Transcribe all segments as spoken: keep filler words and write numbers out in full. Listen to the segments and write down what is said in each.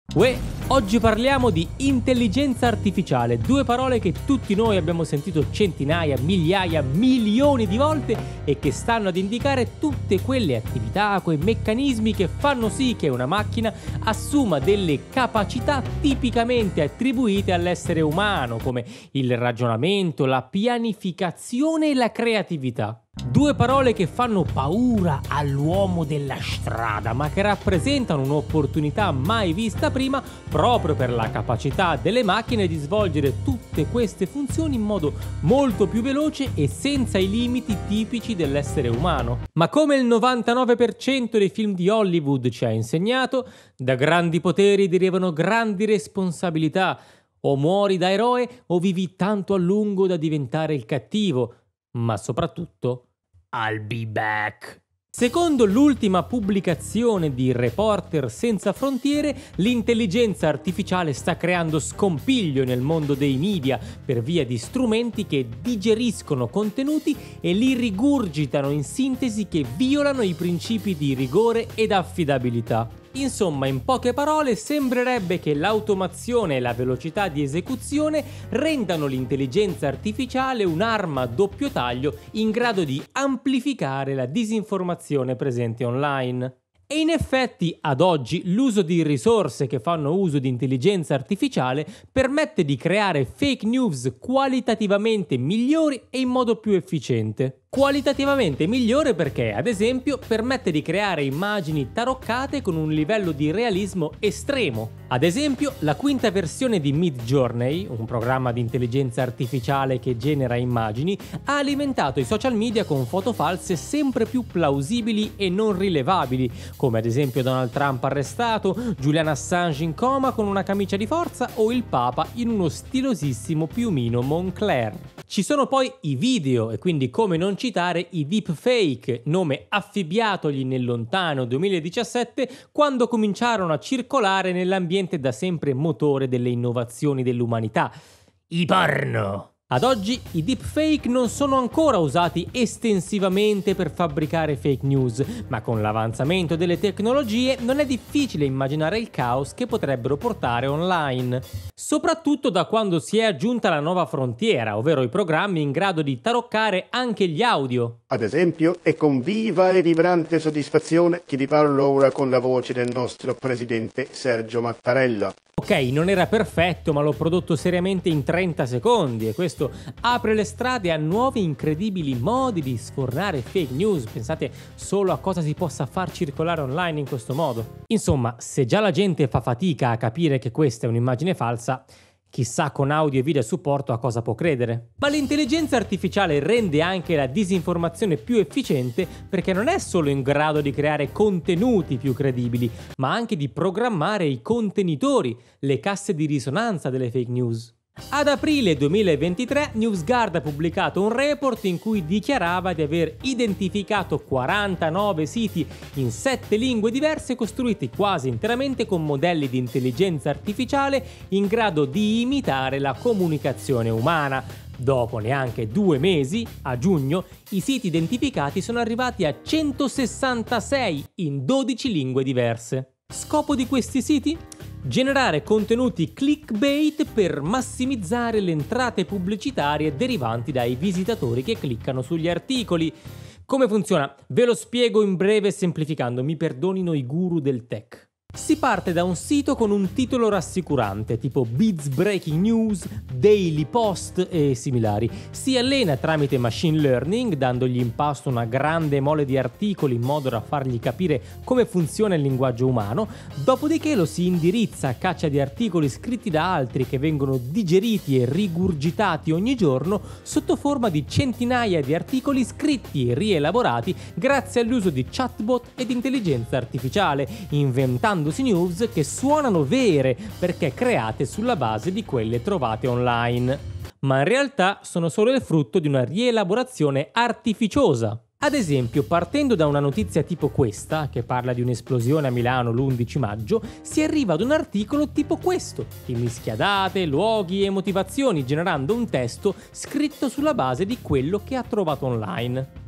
Uè, oggi parliamo di intelligenza artificiale, due parole che tutti noi abbiamo sentito centinaia, migliaia, milioni di volte e che stanno ad indicare tutte quelle attività, quei meccanismi che fanno sì che una macchina assuma delle capacità tipicamente attribuite all'essere umano, come il ragionamento, la pianificazione e la creatività. Due parole che fanno paura all'uomo della strada, ma che rappresentano un'opportunità mai vista prima proprio per la capacità delle macchine di svolgere tutte queste funzioni in modo molto più veloce e senza i limiti tipici dell'essere umano. Ma come il novantanove per cento dei film di Hollywood ci ha insegnato, da grandi poteri derivano grandi responsabilità. O muori da eroe o vivi tanto a lungo da diventare il cattivo. Ma soprattutto, I'll be back. Secondo l'ultima pubblicazione di Reporter Senza Frontiere, l'intelligenza artificiale sta creando scompiglio nel mondo dei media per via di strumenti che digeriscono contenuti e li rigurgitano in sintesi che violano i principi di rigore ed affidabilità. Insomma, in poche parole, sembrerebbe che l'automazione e la velocità di esecuzione rendano l'intelligenza artificiale un'arma a doppio taglio in grado di amplificare la disinformazione presente online. E in effetti, ad oggi, l'uso di risorse che fanno uso di intelligenza artificiale permette di creare fake news qualitativamente migliori e in modo più efficiente. Qualitativamente migliore perché, ad esempio, permette di creare immagini taroccate con un livello di realismo estremo. Ad esempio, la quinta versione di Midjourney, un programma di intelligenza artificiale che genera immagini, ha alimentato i social media con foto false sempre più plausibili e non rilevabili, come ad esempio Donald Trump arrestato, Julian Assange in coma con una camicia di forza o il Papa in uno stilosissimo piumino Moncler. Ci sono poi i video e quindi come non citare i deepfake, nome affibbiatogli nel lontano duemiladiciassette quando cominciarono a circolare nell'ambiente da sempre motore delle innovazioni dell'umanità, i porno. Ad oggi i deepfake non sono ancora usati estensivamente per fabbricare fake news, ma con l'avanzamento delle tecnologie non è difficile immaginare il caos che potrebbero portare online. Soprattutto da quando si è aggiunta la nuova frontiera, ovvero i programmi in grado di taroccare anche gli audio. Ad esempio, è con viva e vibrante soddisfazione che vi parlo ora con la voce del nostro presidente Sergio Mattarella. Ok, non era perfetto, ma l'ho prodotto seriamente in trenta secondi e questo apre le strade a nuovi incredibili modi di sfornare fake news. Pensate solo a cosa si possa far circolare online in questo modo. Insomma, se già la gente fa fatica a capire che questa è un'immagine falsa, chissà con audio e video a supporto a cosa può credere. Ma l'intelligenza artificiale rende anche la disinformazione più efficiente perché non è solo in grado di creare contenuti più credibili, ma anche di programmare i contenitori, le casse di risonanza delle fake news. Ad aprile duemilaventitré NewsGuard ha pubblicato un report in cui dichiarava di aver identificato quarantanove siti in sette lingue diverse costruiti quasi interamente con modelli di intelligenza artificiale in grado di imitare la comunicazione umana. Dopo neanche due mesi, a giugno, i siti identificati sono arrivati a centosessantasei in dodici lingue diverse. Scopo di questi siti? Generare contenuti clickbait per massimizzare le entrate pubblicitarie derivanti dai visitatori che cliccano sugli articoli. Come funziona? Ve lo spiego in breve semplificando, mi perdonino i guru del tech. Si parte da un sito con un titolo rassicurante, tipo Biz Breaking News, Daily Post e similari. Si allena tramite machine learning, dandogli in pasto una grande mole di articoli in modo da fargli capire come funziona il linguaggio umano, dopodiché lo si indirizza a caccia di articoli scritti da altri che vengono digeriti e rigurgitati ogni giorno sotto forma di centinaia di articoli scritti e rielaborati grazie all'uso di chatbot ed intelligenza artificiale, inventando news che suonano vere perché create sulla base di quelle trovate online, ma in realtà sono solo il frutto di una rielaborazione artificiosa. Ad esempio, partendo da una notizia tipo questa, che parla di un'esplosione a Milano l'undici maggio, si arriva ad un articolo tipo questo, che mischia date, luoghi e motivazioni, generando un testo scritto sulla base di quello che ha trovato online.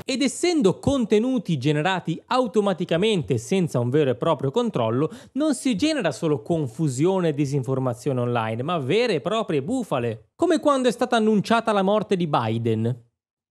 Ed essendo contenuti generati automaticamente senza un vero e proprio controllo, non si genera solo confusione e disinformazione online, ma vere e proprie bufale, come quando è stata annunciata la morte di Biden.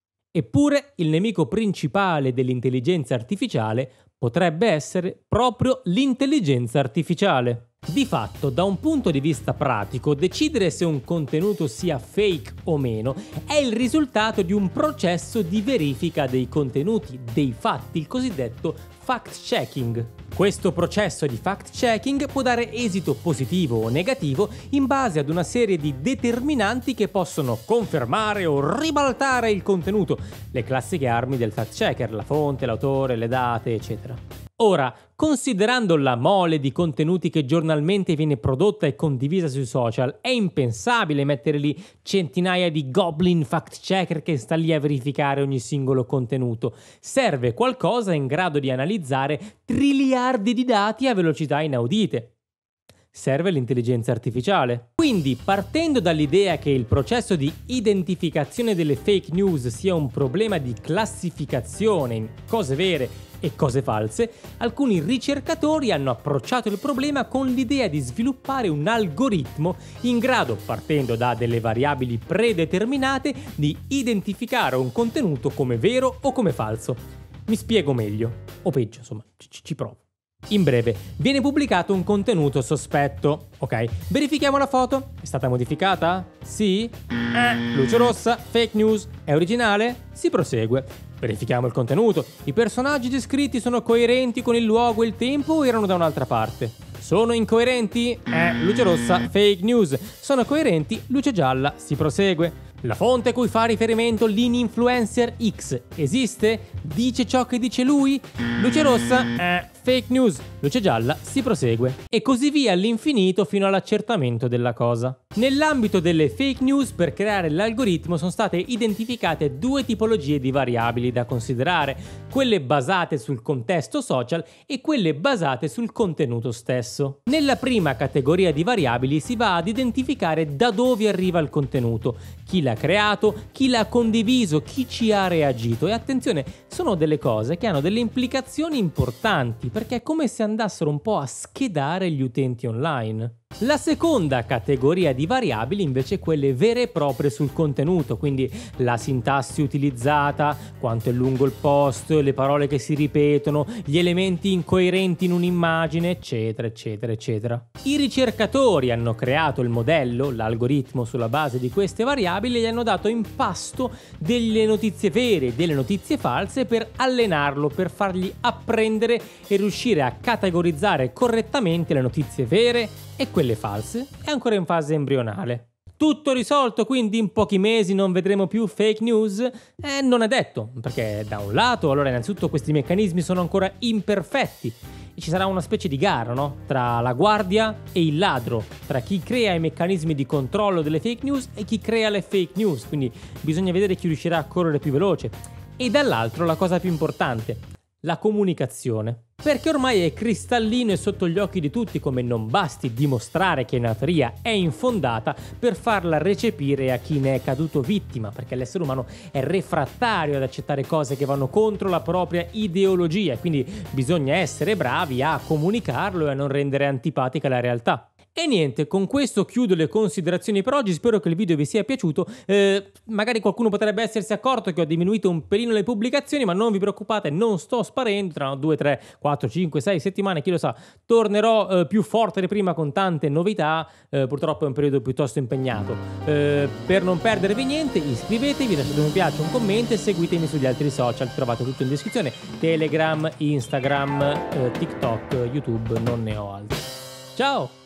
Eppure il nemico principale dell'intelligenza artificiale potrebbe essere proprio l'intelligenza artificiale. Di fatto, da un punto di vista pratico, decidere se un contenuto sia fake o meno è il risultato di un processo di verifica dei contenuti, dei fatti, il cosiddetto fact-checking. Questo processo di fact-checking può dare esito positivo o negativo in base ad una serie di determinanti che possono confermare o ribaltare il contenuto, le classiche armi del fact-checker, la fonte, l'autore, le date, eccetera. Ora, considerando la mole di contenuti che giornalmente viene prodotta e condivisa sui social, è impensabile mettere lì centinaia di goblin fact-checker che sta lì a verificare ogni singolo contenuto. Serve qualcosa in grado di analizzare triliardi di dati a velocità inaudite. Serve l'intelligenza artificiale. Quindi, partendo dall'idea che il processo di identificazione delle fake news sia un problema di classificazione in cose vere e cose false, alcuni ricercatori hanno approcciato il problema con l'idea di sviluppare un algoritmo in grado, partendo da delle variabili predeterminate, di identificare un contenuto come vero o come falso. Mi spiego meglio, o peggio, insomma, ci, ci provo. In breve, viene pubblicato un contenuto sospetto, ok? Verifichiamo la foto. È stata modificata? Sì? Eh, luce rossa, fake news, è originale? Si prosegue. Verifichiamo il contenuto. I personaggi descritti sono coerenti con il luogo e il tempo o erano da un'altra parte? Sono incoerenti? Eh, luce rossa, fake news. Sono coerenti? Luce gialla, si prosegue. La fonte a cui fa riferimento l'influencer X esiste? Dice ciò che dice lui? Luce rossa? Eh, fake news. Luce gialla, si prosegue. E così via all'infinito fino all'accertamento della cosa. Nell'ambito delle fake news, per creare l'algoritmo sono state identificate due tipologie di variabili da considerare, quelle basate sul contesto social e quelle basate sul contenuto stesso. Nella prima categoria di variabili si va ad identificare da dove arriva il contenuto, chi l'ha creato, chi l'ha condiviso, chi ci ha reagito. E attenzione, sono delle cose che hanno delle implicazioni importanti, perché è come se andassero un po' a schedare gli utenti online. La seconda categoria di variabili invece è quelle vere e proprie sul contenuto, quindi la sintassi utilizzata, quanto è lungo il post, le parole che si ripetono, gli elementi incoerenti in un'immagine, eccetera, eccetera, eccetera. I ricercatori hanno creato il modello, l'algoritmo sulla base di queste variabili e gli hanno dato in pasto delle notizie vere e delle notizie false per allenarlo, per fargli apprendere e riuscire a categorizzare correttamente le notizie vere e quelle false. È ancora in fase embrionale. Tutto risolto, quindi in pochi mesi non vedremo più fake news? Eh, non è detto, perché da un lato, allora innanzitutto questi meccanismi sono ancora imperfetti e ci sarà una specie di gara, no? Tra la guardia e il ladro, tra chi crea i meccanismi di controllo delle fake news e chi crea le fake news, quindi bisogna vedere chi riuscirà a correre più veloce. E dall'altro la cosa più importante, la comunicazione. Perché ormai è cristallino e sotto gli occhi di tutti come non basti dimostrare che una teoria è infondata per farla recepire a chi ne è caduto vittima, perché l'essere umano è refrattario ad accettare cose che vanno contro la propria ideologia, quindi bisogna essere bravi a comunicarlo e a non rendere antipatica la realtà. E niente, con questo chiudo le considerazioni per oggi, spero che il video vi sia piaciuto. Eh, magari qualcuno potrebbe essersi accorto che ho diminuito un pelino le pubblicazioni, ma non vi preoccupate, non sto sparendo, tra due, tre, quattro, cinque, sei settimane, chi lo sa, tornerò eh, più forte di prima con tante novità, eh, purtroppo è un periodo piuttosto impegnato. Eh, per non perdervi niente, iscrivetevi, lasciate un mi piace, un commento e seguitemi sugli altri social, trovate tutto in descrizione, Telegram, Instagram, eh, TikTok, YouTube, non ne ho altri. Ciao!